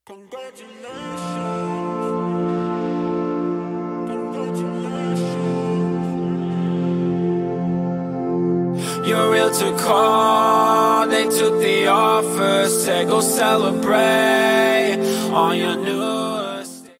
Your realtor called, they took the offer, said go celebrate on your new